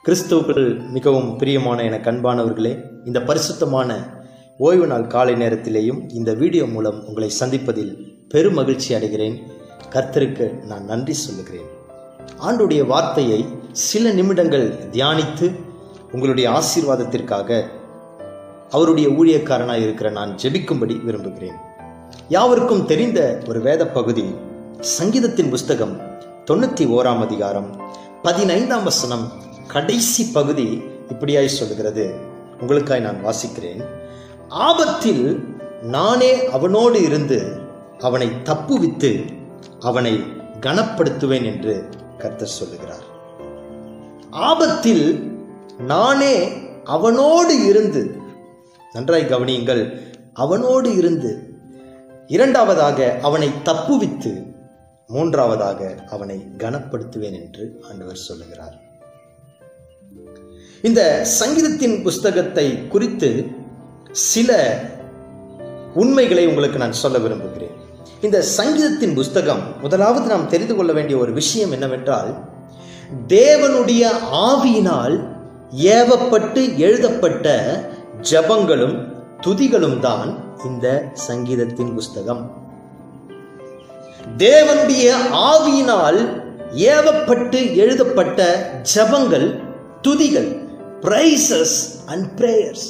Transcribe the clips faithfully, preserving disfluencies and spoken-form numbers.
கிறிஸ்துவுக்குள் மிகவும் பிரியமான எனக்கு அன்பானவர்களே, இந்த பரிசுத்தமான ஓய்வு நாள் காலை நேரத்திலேயும் இந்த வீடியோ மூலம் உங்களை சந்திப்பதில் பெரும் மகிழ்ச்சி அடைகிறேன். கர்த்தருக்கு நான் நன்றி சொல்லுகிறேன். ஆண்டுடைய வார்த்தையை சில நிமிடங்கள் தியானித்து உங்களுடைய ஆசீர்வாதத்திற்காக அவருடைய ஊழியக்காரனாக இருக்கிற நான் ஜெபிக்கும்படி விரும்புகிறேன். யாவருக்கும் தெரிந்த ஒரு வேத பகுதி சங்கீதத்தின் புஸ்தகம் தொண்ணூற்றி ஓராம் அதிகாரம் பதினைந்தாம் வசனம் கடைசி பகுதி இப்படியாய் சொல்லுகிறது. உங்களுக்காய் நான் வாசிக்கிறேன். ஆபத்தில் நானே அவனோடு இருந்து அவனை தப்புவித்து அவனை கனப்படுத்துவேன் என்று கர்த்தர் சொல்லுகிறார். ஆபத்தில் நானே அவனோடு இருந்து, நன்றாய் கவனியுங்கள், அவனோடு இருந்து, இரண்டாவதாக அவனை தப்புவித்து, மூன்றாவதாக அவனை கனப்படுத்துவேன் என்று ஆண்டவர் சொல்லுகிறார். இந்த சங்கீதத்தின் புஸ்தகத்தை குறித்து சில உண்மைகளை உங்களுக்கு நான் சொல்ல விரும்புகிறேன். இந்த சங்கீதத்தின் புஸ்தகம், முதலாவது நாம் தெரிந்து கொள்ள வேண்டிய ஒரு விஷயம் என்னவென்றால், தேவனுடைய ஆவியினால் ஏவப்பட்டு எழுதப்பட்ட ஜபங்களும் துதிகளும் தான் இந்த சங்கீதத்தின் புஸ்தகம். தேவனுடைய ஆவியினால் ஏவப்பட்டு எழுதப்பட்ட ஜபங்கள், துதிகள், praises and prayers.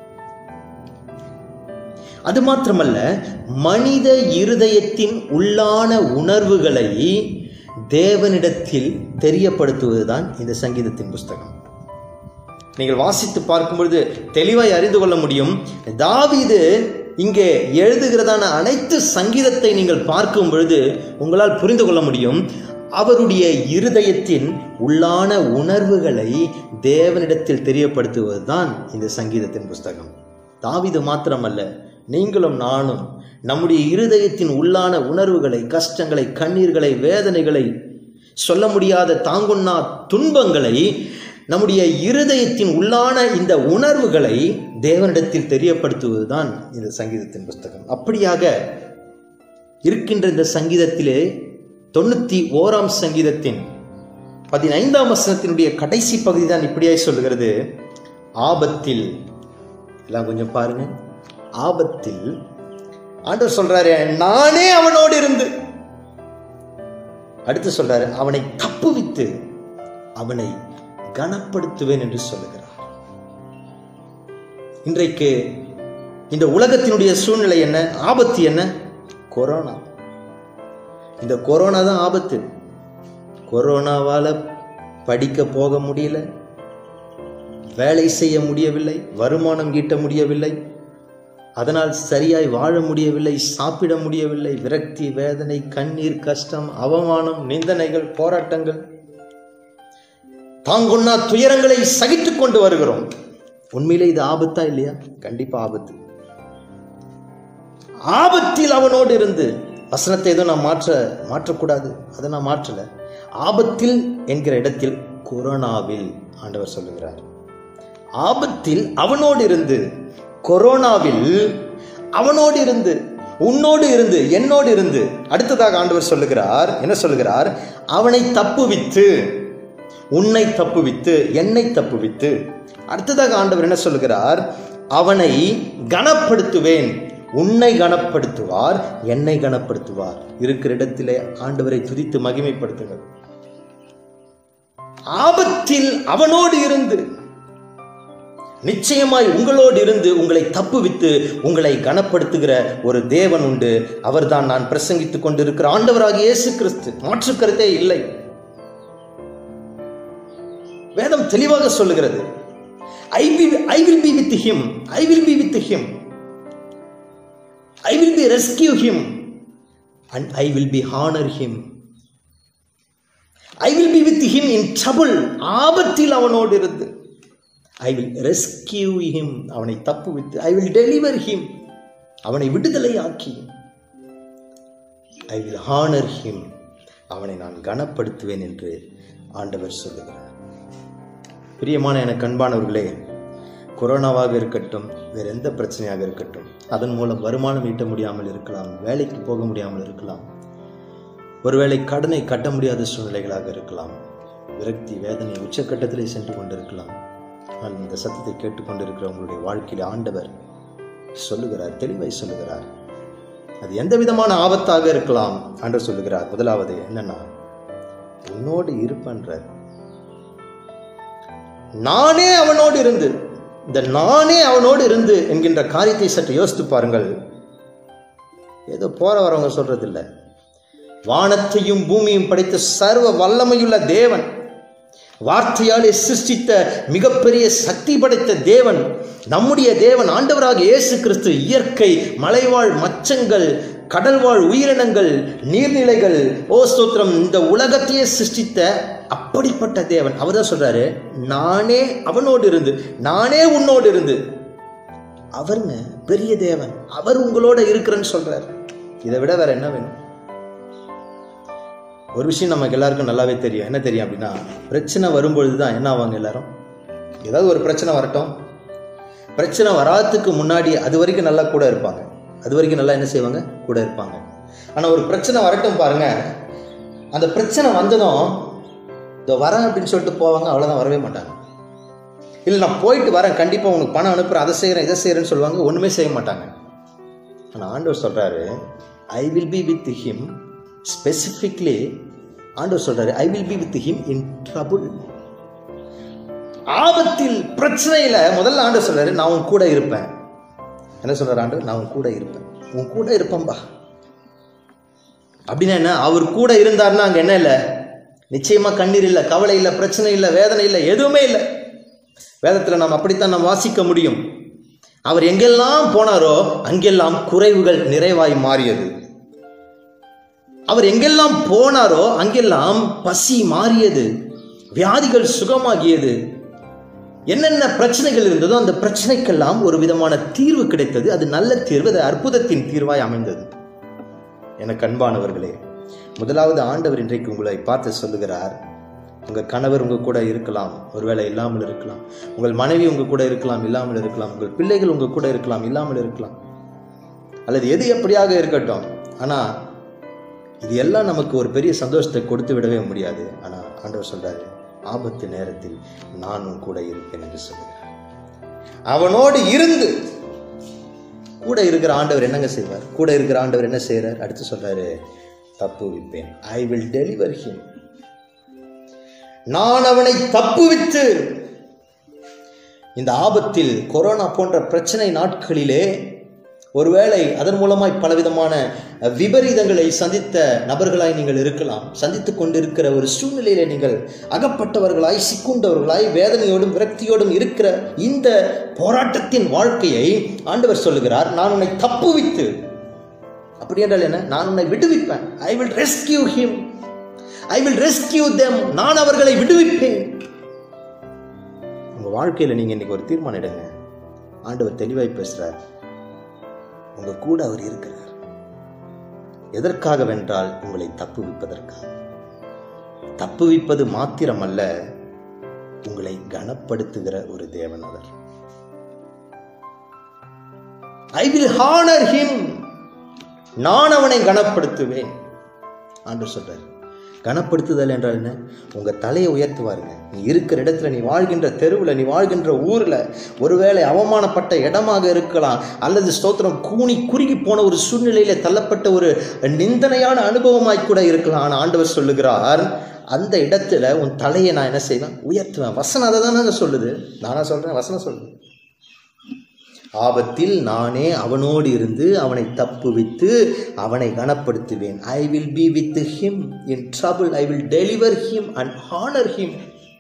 அது மாத்திரமல்ல, மனித இருதயத்தின் உள்ளான உணர்வுகளை தேவனிடத்தில் தெரியப்படுத்துவதுதான் இந்த சங்கீதத்தின் புஸ்தகம். நீங்கள் வாசித்து பார்க்கும் பொழுது தெளிவாய் அறிந்து கொள்ள முடியும். தாவீது இங்கே எழுதுகிறதான அனைத்து சங்கீதத்தை நீங்கள் பார்க்கும் பொழுது உங்களால் புரிந்து கொள்ள முடியும். அவருடைய இருதயத்தின் உள்ளான உணர்வுகளை தேவனிடத்தில் தெரியப்படுத்துவதுதான் இந்த சங்கீதத்தின் புஸ்தகம். தாவீது மாத்திரமல்ல, நீங்களும் நானும் நம்முடைய இருதயத்தின் உள்ளான உணர்வுகளை, கஷ்டங்களை, கண்ணீர்களை, வேதனைகளை, சொல்ல முடியாத தாங்குண்ணா துன்பங்களை, நம்முடைய இருதயத்தின் உள்ளான இந்த உணர்வுகளை தேவனிடத்தில் தெரியப்படுத்துவதுதான் இந்த சங்கீதத்தின் புஸ்தகம். அப்படியாக இருக்கின்ற இந்த சங்கீதத்திலே தொண்ணூத்தி ஓராம் சங்கீதத்தின் பதினைந்தாம் வசனத்தினுடைய கடைசி பகுதி தான் இப்படியாய் சொல்லுகிறது. ஆபத்தில், எல்லாம் கொஞ்சம் பாருங்க, ஆபத்தில் ஆண்டவர் சொல்றாரு, நானே அவனோடு இருந்து, அடுத்து சொல்றாரு, அவனை தப்புவித்து அவனை கனப்படுத்துவேன் என்று சொல்லுகிறார். இன்றைக்கு இந்த உலகத்தினுடைய சூழ்நிலை என்ன? ஆபத்து என்ன? கொரோனா. இந்த கொரோனா தான் ஆபத்து. கொரோனாவால படிக்க போக முடியல, வேலை செய்ய முடியவில்லை, வருமானம் ஈட்ட முடியவில்லை, அதனால் சரியாய் வாழ முடியவில்லை, சாப்பிட முடியவில்லை, விரக்தி, வேதனை, கண்ணீர், கஷ்டம், அவமானம், நிந்தனைகள், போராட்டங்கள், தாங்கொண்ணா துயரங்களை சகித்துக் கொண்டு வருகிறோம். உண்மையிலே இது ஆபத்தா இல்லையா? கண்டிப்பா ஆபத்து. ஆபத்தில் அவனோடு இருந்து, வசனத்தை எதுவும் நான் மாற்ற மாற்றக்கூடாது, அதை நான் மாற்றல. ஆபத்தில் என்கிற இடத்தில் கொரோனாவில் ஆண்டவர் சொல்லுகிறார். ஆபத்தில் அவனோடு இருந்து, கொரோனாவில் அவனோடு இருந்து, உன்னோடு இருந்து, என்னோடு இருந்து. அடுத்ததாக ஆண்டவர் சொல்லுகிறார், என்ன சொல்லுகிறார்? அவனை தப்புவித்து, உன்னை தப்புவித்து, என்னை தப்புவித்து. அடுத்ததாக ஆண்டவர் என்ன சொல்லுகிறார்? அவனை கனப்படுத்துவேன். உன்னை கனப்படுத்துவார், என்னை கனப்படுத்துவார். இருக்கிற இடத்திலே ஆண்டவரை துதித்து மகிமைப்படுத்துங்கள். ஆபத்தில் அவனோடு இருந்து, நிச்சயமாய் உங்களோடு இருந்து உங்களை தப்புவித்து உங்களை கனப்படுத்துகிற ஒரு தேவன் உண்டு. அவர்தான் நான் பிரசங்கித்துக் கொண்டிருக்கிற ஆண்டவராகிய இயேசு கிறிஸ்து. மாற்று கருத்தே இல்லை. வேதம் தெளிவாக சொல்லுகிறது, I will, I will be with him, I will be with him, I will be rescue him and I will be honor him. I will be with him in trouble. ஆபத்தில் அவனோடு இருந்து, I will rescue him, அவனை தப்புவித்து, I will deliver him, அவனை விடுதலை ஆக்கி, I will honor him, அவனை நான் கனப்படுத்துவேன் என்று ஆண்டவர் சொல்லுகிறார். பிரியமான எனக்கு அன்பானவர்களே, கொரோனாவாக இருக்கட்டும், வேறு எந்த பிரச்சனையாக இருக்கட்டும், அதன் மூலம் வருமானம் ஈட்ட முடியாமல் இருக்கலாம், வேலைக்கு போக முடியாமல் இருக்கலாம், ஒருவேளை கடனை கட்ட முடியாத சூழ்நிலைகளாக இருக்கலாம், விரக்தி, வேதனை உச்சக்கட்டத்திலே சென்று கொண்டிருக்கலாம். ஆனால் இந்த சத்தத்தை கேட்டுக்கொண்டிருக்கிற உங்களுடைய வாழ்க்கையில் ஆண்டவர் சொல்லுகிறார், தெளிவாய் சொல்லுகிறார். அது எந்த விதமான ஆபத்தாக இருக்கலாம் ஆண்டவர் சொல்லுகிறார். முதலாவது என்னன்னா, உன்னோடு இருப்பன்ற நானே அவனோடு இருந்து, இந்த நானே அவனோடு இருந்து என்கின்ற காரியத்தை சற்று யோசித்து பாருங்கள். ஏதோ போற வரவங்க சொல்றது இல்லை. வானத்தையும் பூமியும் படைத்த சர்வ வல்லமையுள்ள தேவன், வார்த்தையாலே சிருஷ்டித்த மிகப்பெரிய சக்தி படைத்த தேவன், நம்முடைய தேவன் ஆண்டவராக இயேசு கிறிஸ்து, இயற்கை, மலைவாழ் மச்சங்கள், கடல்வாழ் உயிரினங்கள், நீர்நிலைகள், ஓ ஸ்தோத்திரம், இந்த உலகத்தையே சிருஷ்டித்த அப்படிப்பட்ட தேவன் அவர் தான் சொல்றாரு, நானே அவனோடு இருந்து, நானே உன்னோடு இருந்து. அவருங்க பெரிய தேவன், அவர் உங்களோட இருக்கிறேன்னு சொல்றாரு. இதை விட வேற என்ன வேணும்? ஒரு விஷயம் நமக்கு எல்லாருக்கும் நல்லாவே தெரியும். என்ன தெரியும் அப்படின்னா, பிரச்சனை வரும்பொழுது தான் என்ன ஆவாங்க எல்லாரும். ஏதாவது ஒரு பிரச்சனை வரட்டும், பிரச்சனை வராதுக்கு முன்னாடி அது வரைக்கும் நல்லா கூட இருப்பாங்க, அது வரைக்கும் நல்லா என்ன செய்வாங்க, கூட இருப்பாங்க. ஆனால் ஒரு பிரச்சனை வரட்டும் பாருங்க, அந்த பிரச்சனை வந்ததும் இதோ வரேன் அப்படின்னு சொல்லிட்டு போவாங்க, அவ்வளோதான், வரவே மாட்டாங்க. இல்லை நான் போயிட்டு வரேன், கண்டிப்பாக உனக்கு பணம் அனுப்புகிறேன், அதை செய்கிறேன், இதை செய்கிறேன்னு சொல்லுவாங்க, ஒன்றுமே செய்ய மாட்டாங்க. ஆனால் ஆண்டவர் சொல்கிறாரு, I will be with him. Specifically ஆண்டவர் சொல்றாரு, I will be with him in trouble. ஆபத்தில், பிரச்சனையில முதல்ல ஆண்டவர் சொல்றாரு, நான் உன் கூட இருப்பேன். என்ன சொல்றாரு ஆண்டவர்? நான் உன் கூட இருப்பேன், உன் கூட இருப்பேன்பா. அப்படின்னா என்ன? அவர் கூட இருந்தாருன்னா அங்க என்ன இல்லை? நிச்சயமா கண்ணீர் இல்லை, கவலை இல்லை, பிரச்சனை இல்லை, வேதனை இல்லை, எதுவுமே இல்லை. வேதத்துல நாம் அப்படித்தான் நாம் வாசிக்க முடியும். அவர் எங்கெல்லாம் போனாரோ அங்கெல்லாம் குறைவுகள் நிறைவாய் மாறியது. அவர் எங்கெல்லாம் போனாரோ அங்கெல்லாம் பசி மாறியது, வியாதிகள் சுகமாகியது. என்னென்ன பிரச்சனைகள் இருந்ததோ அந்த பிரச்சனைக்கெல்லாம் ஒரு விதமான தீர்வு கிடைத்தது. அது நல்ல தீர்வு, அது அற்புதத்தின் தீர்வாய் அமைந்தது. எனக்கு அன்பானவர்களே, முதலாவது ஆண்டவர் இன்றைக்கு உங்களை பார்த்து சொல்லுகிறார், உங்க கணவர் உங்க கூட இருக்கலாம், ஒருவேளை இல்லாமல் இருக்கலாம். உங்கள் மனைவி உங்க கூட இருக்கலாம், இல்லாமல் இருக்கலாம். உங்கள் பிள்ளைகள் உங்க கூட இருக்கலாம், இல்லாமல் இருக்கலாம். அல்லது எது எப்படியாக இருக்கட்டும். ஆனா இது எல்லாம் நமக்கு ஒரு பெரிய சந்தோஷத்தை கொடுத்து விடவே முடியாது. ஆனா ஆண்டவர் சொல்றாரு, ஆபத்து நேரத்தில் நானும் கூட இருப்பேன் என்று சொல்லுகிறார். அவனோடு இருந்து, கூட இருக்கிற ஆண்டவர் என்னங்க செய்வார்? கூட இருக்கிற ஆண்டவர் என்ன செய்யறார்? அடுத்து சொல்றாரு, தப்புவிப்பேன். I will deliver him. நான் அவனை தப்புவித்து, இந்த ஆபத்தில், கொரோனா போன்ற பிரச்சனை நாட்களிலே ஒருவேளை அதன் மூலமாய் பலவிதமான விபரீதங்களை சந்தித்த நபர்களாய் நீங்கள் இருக்கலாம். சந்தித்துக் கொண்டிருக்கிற ஒரு சூழ்நிலையில நீங்கள் அகப்பட்டவர்களாய், சிக்குண்டவர்களாய், வேதனையோடும் விரக்தியோடும் இருக்கிற இந்த போராட்டத்தின் வாழ்க்கையை ஆண்டவர் சொல்லுகிறார், நான் உன்னை தப்புவித்து. அப்படி என்றால் என்ன? நான் உன்னை விடுவிப்பேன். I will rescue him, I will rescue them. நான் அவர்களை விடுவிப்பேன். உங்க வாழ்க்கையில நீங்க இன்னைக்கு ஒரு தீர்மானம் எடுங்க. ஆண்டவர் தெளிவாய் பேசுறார், உங்க கூட அவர் இருக்கிறார். எதற்காக வென்றால் உங்களை தப்புவிப்பதற்காக. தப்புவிப்பது மாத்திரமல்ல, உங்களை கனப்படுத்துகிற ஒரு தேவன் அவர். I will honour him. நான் அவனை கனப்படுத்துவேன். ஆண்டவர் சொல்றார். கனப்படுத்துதல் என்றால் என்ன? உங்க தலையை உயர்த்துவாருங்க. நீ இருக்கிற இடத்துல, நீ வாழ்கின்ற தெருவில், நீ வாழ்கின்ற ஊர்ல, ஒருவேளை அவமானப்பட்ட இடமாக இருக்கலாம், அல்லது ஸ்தோத்திரம் கூனி குறுகி போன ஒரு சூழ்நிலையில தள்ளப்பட்ட ஒரு நிந்தனையான அனுபவமாய் கூட இருக்கலாம். ஆனால் ஆண்டவர் சொல்லுகிறார், அந்த இடத்துல உன் தலையை நான் என்ன செய்வேன்? உயர்த்துவேன். வசனம் அதை தானே சொல்லுது, நானா சொல்றேன், வசனம் சொல்லுது. ஆபத்தில் நானே அவனோடு இருந்து அவனை தப்புவித்து அவனை கனப்படுத்துவேன். I will be with him in trouble. I will deliver him and honour him.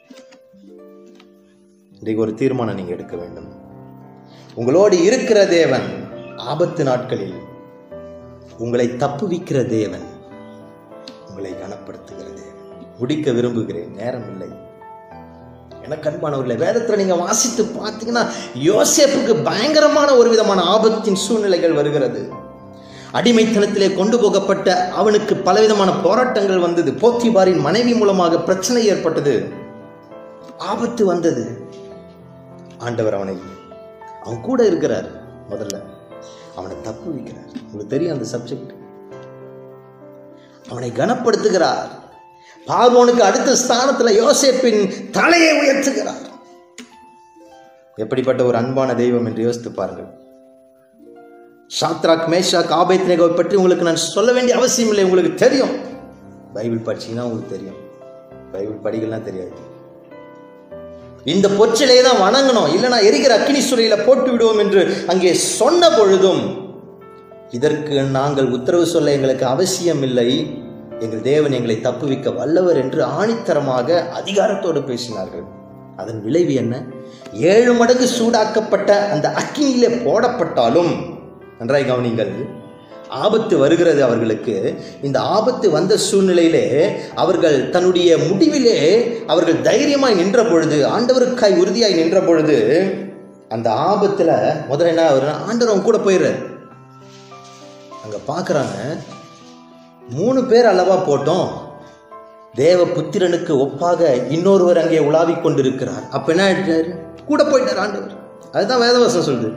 இன்றைக்கு ஒரு தீர்மானம் நீங்க எடுக்க வேண்டும். உங்களோடு இருக்கிற தேவன், ஆபத்து நாட்களில் உங்களை தப்புவிக்கிற தேவன், உங்களை கனப்படுத்துகிற தேவன். முடிக்க விரும்புகிறேன், நேரம் இல்லை. எனக்கு அன்பானவர்களே, வேதத்துல நீங்க வாசித்து பார்த்தீங்கன்னா யோசேப்புக்கு பயங்கரமான ஒரு விதமான ஆபத்தின் சூழ்நிலைகள் வருகிறது. அடிமைத்தனத்திலே கொண்டு போகப்பட்ட அவனுக்கு பலவிதமான போராட்டங்கள் வந்தது. போத்திபாரின் மனைவி மூலமாக பிரச்சனை ஏற்பட்டது, ஆபத்து வந்தது. ஆண்டவர் அவனை, அவன் கூட இருக்கிறார். முதல்ல அவனை தப்பு வைக்கிறார். உங்களுக்கு தெரியும் அந்த சப்ஜெக்ட். அவனை கனப்படுத்துகிறார். பார்வோனுக்கு அடுத்த ஸ்தானத்தில் யோசேப்பின் தலையை உயர்த்துகிறார். எப்படிப்பட்ட ஒரு அன்பான தெய்வம் என்று யோசித்து பாருங்கள். சாத்ராக், மேஷாக், ஆபேத்நேகோவை பற்றி உங்களுக்கு நான் சொல்ல வேண்டிய அவசியம் இல்லை. உங்களுக்கு தெரியும். பைபிள் படிச்சீங்கன்னா உங்களுக்கு தெரியும். பைபிள் படிக்கலாம் தெரியாது. இந்த பொச்சிலையை தான் வணங்கணும், இல்லைனா எரிகிற அக்கினி சூளையில போட்டு விடுவோம் என்று அங்கே சொன்ன பொழுதும் இதற்கு நாங்கள் உத்தரவு சொல்ல எங்களுக்கு அவசியம் இல்லை, எங்கள் தேவன் எங்களை தப்புவிக்க வல்லவர் என்று ஆணித்தரமாக அதிகாரத்தோடு பேசினார்கள். அதன் விளைவு என்ன? ஏழு மடங்கு சூடாக்கப்பட்ட அந்த அக்கினியிலே போடப்பட்டாலும், நன்றாய் கவனிங்கள், ஆபத்து வருகிறது அவர்களுக்கு. இந்த ஆபத்து வந்த சூழ்நிலையிலே அவர்கள் தன்னுடைய முடிவிலே அவர்கள் தைரியமாய் நின்ற பொழுது, ஆண்டவருக்காய் உறுதியாய் நின்ற பொழுது, அந்த ஆபத்துல முதல்ல என்ன அவர் ஆண்டவர் கூட போயிடுறாரு. அங்க பாக்குறாங்க, மூணு பேர் அல்லவா போட்டோம், தேவ புத்திரனுக்கு ஒப்பாக இன்னொருவர் அங்கே உலாவி கொண்டிருக்கிறார். அப்ப என்ன ஆயிட்டாரு? கூட போயிட்டார் ஆண்டவர். அதுதான் வேதவசம் சொல்லுது,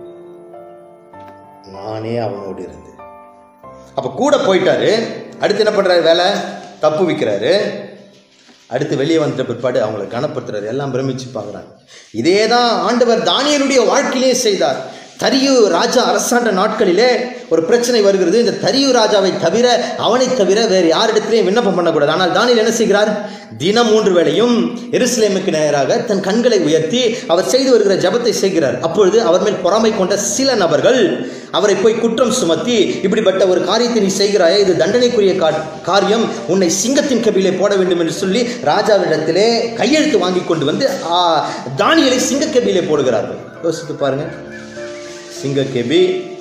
நானே அவனோடு இருந்து. அப்ப கூட போயிட்டாரு. அடுத்து என்ன பண்றாரு? வேலை தப்பு வைக்கிறாரு. அடுத்து வெளியே வந்த பிற்பாடு அவங்களை கனப்படுத்துறாரு. எல்லாம் பிரமிச்சு பார்க்குறாங்க. இதே தான் ஆண்டவர் தானியேலுடைய வாழ்க்கையிலே செய்தார். தரியு ராஜா அரசாண்ட நாட்களிலே ஒரு பிரச்சனை வருகிறது. இந்த தரியு ராஜாவை தவிர, அவனை தவிர வேறு யாரிடத்திலையும் விண்ணப்பம் பண்ணக்கூடாது. ஆனால் தானியேல் என்ன செய்கிறார்? தினம் மூன்று வேளையும் எருசலேமுக்கு நேராக தன் கண்களை உயர்த்தி அவர் செய்து வருகிற ஜெபத்தை செய்கிறார். அப்பொழுது அவர் மேல் பொறாமை கொண்ட சில நபர்கள் அவரை போய் குற்றம் சுமத்தி, இப்படிப்பட்ட ஒரு காரியத்தை நீ செய்கிறாயே, இது தண்டனைக்குரிய காரியம், உன்னை சிங்கத்தின் கபிலே போட வேண்டும் என்று சொல்லி ராஜாவிடத்திலே கையெழுத்து வாங்கி கொண்டு வந்து தானியேலை சிங்க கபிலே போடுகிறார்கள். யோசித்து பாருங்க. சிங்க கெபி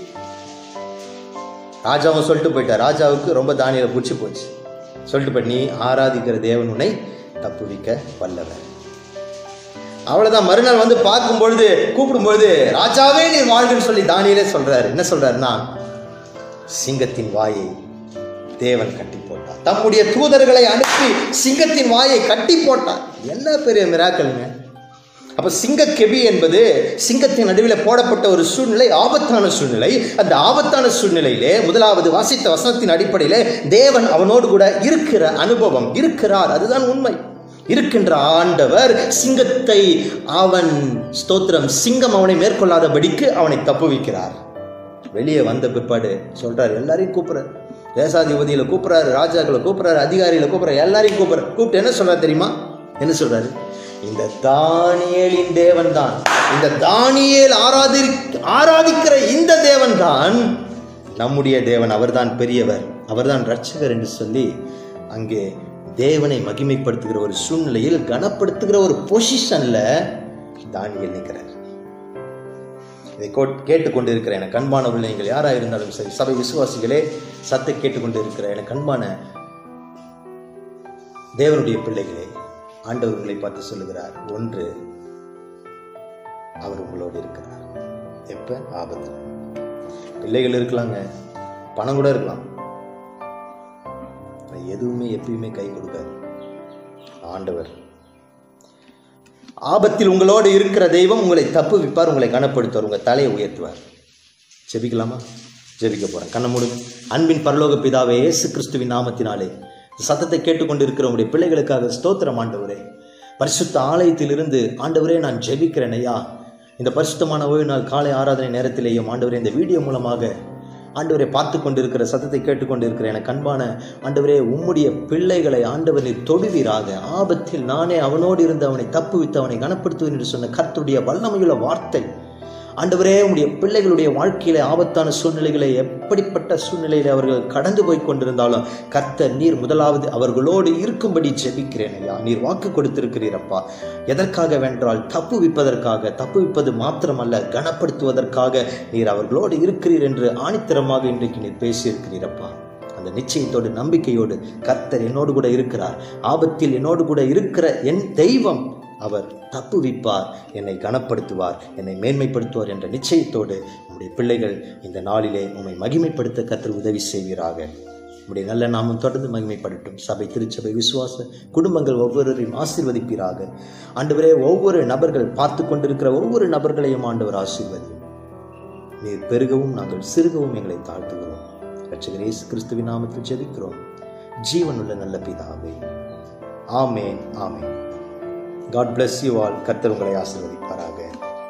ராஜாவும் சொல்லிட்டு போயிட்டார். ராஜாவுக்கு ரொம்ப தானியேலை பிடிச்சி போச்சு. சொல்லிட்டு போய், நீ ஆராதிக்கிற தேவன் உன்னை தப்புவிக்க வல்லவர். அவ்வளவுதான். மறுநாள் வந்து பார்க்கும் பொழுது, கூப்பிடும் பொழுது, ராஜாவே நீ வாழ்கன்னு சொல்லி தானியேலே சொல்றாரு. என்ன சொல்றாருன்னா, சிங்கத்தின் வாயை தேவன் கட்டி போட்டார். தம்முடைய தூதர்களை அனுப்பி சிங்கத்தின் வாயை கட்டி போட்டார். என்ன பெரிய மிராக்கலுங்க. அப்ப சிங்க கெபி என்பது சிங்கத்தின் நடுவில் போடப்பட்ட ஒரு சூழ்நிலை, ஆபத்தான சூழ்நிலை. அந்த ஆபத்தான சூழ்நிலையிலே முதலாவது வாசித்த வசனத்தின் அடிப்படையிலே தேவன் அவனோடு கூட இருக்கிற அனுபவம் இருக்கிறார். அதுதான் உண்மை. இருக்கின்ற ஆண்டவர் சிங்கத்தை அவன் ஸ்தோத்திரம் சிங்கம் அவனை மேற்கொள்ளாதபடிக்கு அவனை தப்புவிக்கிறார். வெளியே வந்த பிற்பாடு சொல்றாரு, எல்லாரையும் கூப்பிடுறாரு. தேசாதிபதியில கூப்பிடுறாரு, ராஜாக்களை கூப்பிடுறாரு, அதிகாரிகளை கூப்பிடுறாரு, எல்லாரையும் கூப்பிடுறாரு. கூப்பிட்டு என்ன சொல்றாரு தெரியுமா? என்ன சொல்றாரு? இந்த தானியேலின் தேவன் தான், இந்த தானியேல் ஆராதி ஆராதிக்கிற இந்த தேவன் தான் நம்முடைய தேவன். அவர்தான் பெரியவர், அவர்தான் ரட்சகர் என்று சொல்லி அங்கே தேவனை மகிமைப்படுத்துகிற ஒரு சூழ்நிலையில், கனப்படுத்துகிற ஒரு பொசிஷன்ல தானியேல் நிற்கிறார். இதை கேட்டுக்கொண்டு இருக்கிற எனக்கு அன்பானவர்கள், நீங்கள் யாராக இருந்தாலும் சரி, சபை விசுவாசிகளே, சத்தை கேட்டுக்கொண்டு இருக்கிற எனக்கு அன்பான தேவனுடைய பிள்ளைகளே, ஆண்டவர்களை பார்த்து சொல்லுகிறார், ஒன்று, அவர் உங்களோடு இருக்கிறார். எப்ப? ஆபத்து. பிள்ளைகள் இருக்கலாங்க, பணம் கூட இருக்கலாம், எதுவுமே எப்பயுமே கை கொடுக்காது. ஆண்டவர் ஆபத்தில் உங்களோடு இருக்கிற தெய்வம் உங்களை தப்புவிப்பார், உங்களை கனப்படுத்துவார், உங்க தலையை உயர்த்துவார். ஜெபிக்கலாமா? ஜெபிக்க போறேன். கண்ண மூடுங்க. அன்பின் பரலோக பிதாவே, இயேசு கிறிஸ்துவின் நாமத்தினாலே சத்தத்தை கேட்டுக்கொண்டு இருக்கிற உங்களுடைய பிள்ளைகளுக்காக ஸ்தோத்திரம் ஆண்டவரே. பரிசுத்த ஆலயத்திலிருந்து ஆண்டவரே நான் ஜெபிக்கிறேன் ஐயா. இந்த பரிசுத்தமான ஓய்வு நாள் காலை ஆராதனை நேரத்திலேயும் ஆண்டவரே, இந்த வீடியோ மூலமாக ஆண்டவரை பார்த்து கொண்டிருக்கிற, சத்தத்தை கேட்டுக்கொண்டு இருக்கிற எனக்கு அன்பான ஆண்டவரே, உம்முடைய பிள்ளைகளை ஆண்டவரை தொடுவீராக. ஆபத்தில் நானே அவனோடு இருந்து அவனை தப்புவித்து அவனை கனப்படுத்துவேன் என்று சொன்ன கர்த்தருடைய வல்லமையுள்ள வார்த்தை ஆண்டவரே, உடைய பிள்ளைகளுடைய வாழ்க்கையில ஆபத்தான சூழ்நிலைகளை, எப்படிப்பட்ட சூழ்நிலையில அவர்கள் கடந்து போய் கொண்டிருந்தாலும் கர்த்தர் நீர் முதலாவது அவர்களோடு இருக்கும்படி ஜெபிக்கிறேன் ஐயா. நீர் வாக்கு கொடுத்திருக்கிறீரப்பா. எதற்காக வென்றால் தப்புவிப்பதற்காக, தப்புவிப்பது மாத்திரமல்ல, கனப்படுத்துவதற்காக நீர் அவர்களோடு இருக்கிறீர் என்று ஆணித்தரமாக இன்றைக்கு நீர் பேசியிருக்கிறீரப்பா. அந்த நிச்சயத்தோடு, நம்பிக்கையோடு கர்த்தர் என்னோடு கூட இருக்கிறார். ஆபத்தில் என்னோடு கூட இருக்கிற என் தெய்வம் அவர் தப்புவிப்பார், என்னை கனப்படுத்துவார், என்னை மேன்மைப்படுத்துவார் என்ற நிச்சயத்தோடு நம்முடைய பிள்ளைகள் இந்த நாளிலே உம்மை மகிமைப்படுத்த கர்த்தர் உதவி செய்வீராக. நம்முடைய நல்ல நாமம் தொடர்ந்து மகிமைப்படட்டும். சபை, திருச்சபை, விசுவாச குடும்பங்கள் ஒவ்வொருவரையும் ஆசீர்வதிப்பீராக. ஆண்டவரே, ஒவ்வொரு நபர்கள் பார்த்து கொண்டிருக்கிற ஒவ்வொரு நபர்களையும் ஆண்டவர் ஆசீர்வதியும். நீர் பெருகவும் நாங்கள் சிறுகவும் எங்களை தாழ்த்துகிறோம். இரட்சகர் இயேசு கிறிஸ்துவின் நாமத்தில் ஜெபிக்கிறோம் ஜீவனுள்ள நல்ல பிதாவே. ஆமேன், ஆமேன். God bless you all. கர்த்தர் உங்களை ஆசீர்வதிப்பாராக.